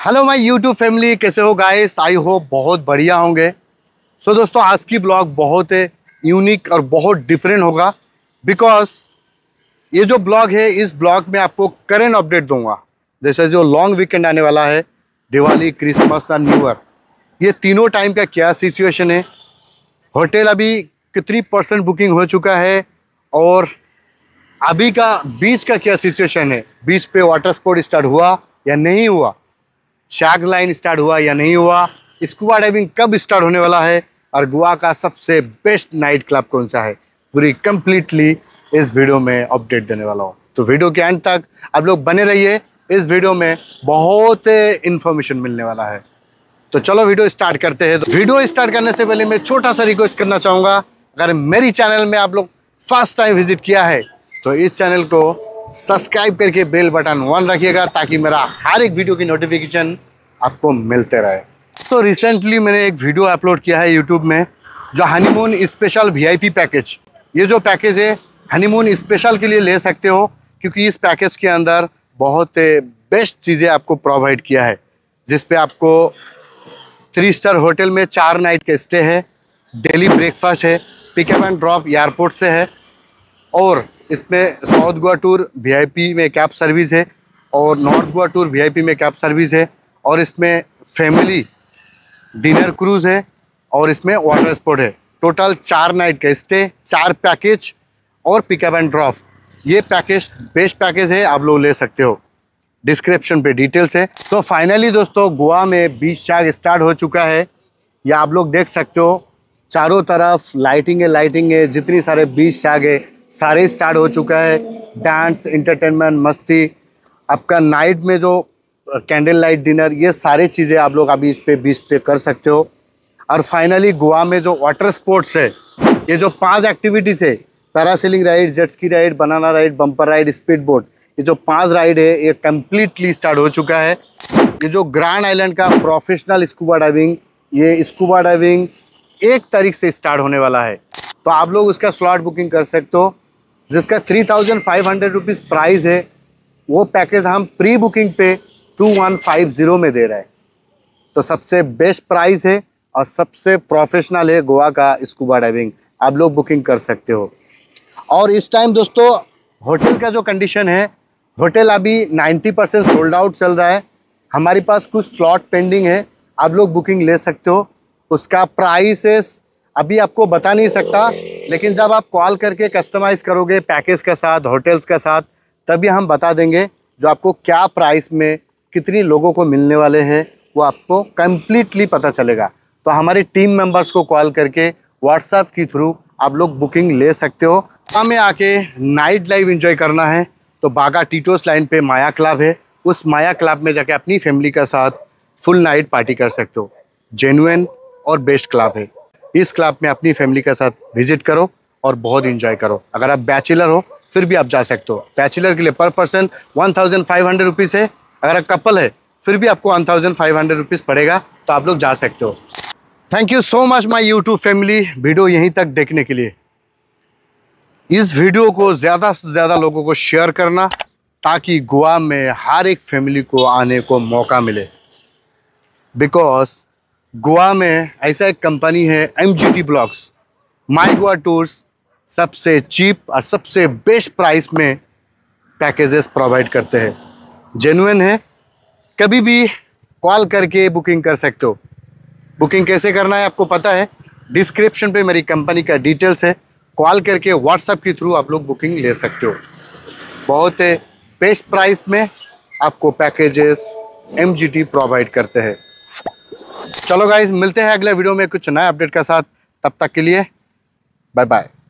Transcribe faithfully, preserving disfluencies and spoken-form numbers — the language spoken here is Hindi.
हेलो माय यूट्यूब फैमिली, कैसे हो गाइस? आई होप बहुत बढ़िया होंगे। सो so, दोस्तों आज की ब्लॉग बहुत यूनिक और बहुत डिफरेंट होगा बिकॉज ये जो ब्लॉग है इस ब्लॉग में आपको करेंट अपडेट दूंगा। जैसे जो लॉन्ग वीकेंड आने वाला है, दिवाली, क्रिसमस और न्यू ईयर, ये तीनों टाइम का क्या सिचुएशन है, होटल अभी कितनी परसेंट बुकिंग हो चुका है और अभी का बीच का क्या सिचुएशन है, बीच पे वाटर स्पोर्ट स्टार्ट हुआ या नहीं हुआ, शैग लाइन स्टार्ट हुआ या नहीं हुआ, स्कूबा डाइविंग कब स्टार्ट होने वाला है और गोवा का सबसे बेस्ट नाइट क्लब कौन सा है, पूरी कंप्लीटली इस वीडियो में अपडेट देने वाला हूँ। तो वीडियो के एंड तक आप लोग बने रहिए, इस वीडियो में बहुत इंफॉर्मेशन मिलने वाला है। तो चलो वीडियो स्टार्ट करते हैं। तो वीडियो स्टार्ट करने से पहले मैं छोटा सा रिक्वेस्ट करना चाहूँगा, अगर मेरी चैनल में आप लोग फर्स्ट टाइम विजिट किया है तो इस चैनल को सब्सक्राइब करके बेल बटन वन रखिएगा ताकि मेरा हर एक वीडियो की नोटिफिकेशन आपको मिलते रहे। तो रिसेंटली मैंने एक वीडियो अपलोड किया है यूट्यूब में, जो हनीमून स्पेशल वीआईपी पैकेज, ये जो पैकेज है हनीमून स्पेशल के लिए ले सकते हो क्योंकि इस पैकेज के अंदर बहुत बेस्ट चीज़ें आपको प्रोवाइड किया है, जिस पे आपको थ्री स्टार होटल में चार नाइट का स्टे है, डेली ब्रेकफास्ट है, पिकअप एंड ड्रॉप एयरपोर्ट से है, और इसमें साउथ गोवा टूर वीआईपी में कैब सर्विस है और नॉर्थ गोवा टूर वीआईपी में कैब सर्विस है, और इसमें फैमिली डिनर क्रूज़ है और इसमें वाटर स्पोर्ट है। टोटल चार नाइट का स्टे, चार पैकेज और पिकअप एंड ड्रॉप। ये पैकेज बेस्ट पैकेज है, आप लोग ले सकते हो, डिस्क्रिप्शन पे डिटेल्स है। तो फाइनली दोस्तों गोवा में बीच शैग स्टार्ट हो चुका है, या आप लोग देख सकते हो चारों तरफ लाइटिंग है लाइटिंग है, जितनी सारे बीच शैग है सारे स्टार्ट हो चुका है। डांस, एंटरटेनमेंट, मस्ती, आपका नाइट में जो कैंडल लाइट डिनर, ये सारी चीज़ें आप लोग अभी इस पे बीच पे कर सकते हो। और फाइनली गोवा में जो वाटर स्पोर्ट्स है, ये जो पांच एक्टिविटीज़ है, parasailing ride, jet ski ride, banana ride, bumper ride, speed boat, ये जो पांच राइड है ये कम्प्लीटली स्टार्ट हो चुका है। ये जो ग्रैंड आइलैंड का प्रोफेशनल स्कूबा डाइविंग, ये स्कूबा डाइविंग एक तारीख से स्टार्ट होने वाला है, तो आप लोग उसका स्लॉट बुकिंग कर सकते हो, जिसका three thousand five hundred rupees price है। वो पैकेज हम प्री बुकिंग पे टू वन फाइव ज़ीरो में दे रहे हैं। तो सबसे बेस्ट प्राइस है और सबसे प्रोफेशनल है गोवा का स्कूबा डाइविंग, आप लोग बुकिंग कर सकते हो। और इस टाइम दोस्तों होटल का जो कंडीशन है, होटल अभी नाइन्टी परसेंट सोल्ड आउट चल रहा है, हमारे पास कुछ स्लॉट पेंडिंग है, आप लोग बुकिंग ले सकते हो। उसका प्राइसेस अभी आपको बता नहीं सकता, लेकिन जब आप कॉल करके कस्टमाइज़ करोगे पैकेज के साथ, होटल्स के साथ, तभी हम बता देंगे जो आपको क्या प्राइस में कितनी लोगों को मिलने वाले हैं, वो आपको कम्प्लीटली पता चलेगा। तो हमारी टीम मेंबर्स को कॉल करके व्हाट्सएप के थ्रू आप लोग बुकिंग ले सकते हो। हमें आके नाइट लाइफ एंजॉय करना है तो बागा टीटोस लाइन पे माया क्लब है, उस माया क्लब में जाके अपनी फैमिली के साथ फुल नाइट पार्टी कर सकते हो। जेन्युइन और बेस्ट क्लब है, इस क्लब में अपनी फैमिली के साथ विजिट करो और बहुत इंजॉय करो। अगर आप बैचलर हो फिर भी आप जा सकते हो, बैचलर के लिए per person one thousand five hundred rupees है, अगर आप कपल है फिर भी आपको one thousand five hundred rupees पड़ेगा, तो आप लोग जा सकते हो। Thank you so much my YouTube family, video यहीं तक देखने के लिए। इस वीडियो को ज़्यादा से ज़्यादा लोगों को शेयर करना ताकि गोवा में हर एक फैमिली को आने को मौका मिले, बिकॉज गोवा में ऐसा एक कंपनी है M G T blogs, my Goa tours सबसे चीप और सबसे बेस्ट प्राइस में पैकेजेस प्रोवाइड करते हैं। जेन्युइन है, कभी भी कॉल करके बुकिंग कर सकते हो। बुकिंग कैसे करना है आपको पता है, डिस्क्रिप्शन पे मेरी कंपनी का डिटेल्स है, कॉल करके व्हाट्सएप के थ्रू आप लोग बुकिंग ले सकते हो। बहुत बेस्ट प्राइस में आपको packages M G T provide करते हैं। चलो गाइस, मिलते हैं अगले वीडियो में कुछ नए अपडेट के साथ, तब तक के लिए बाय बाय।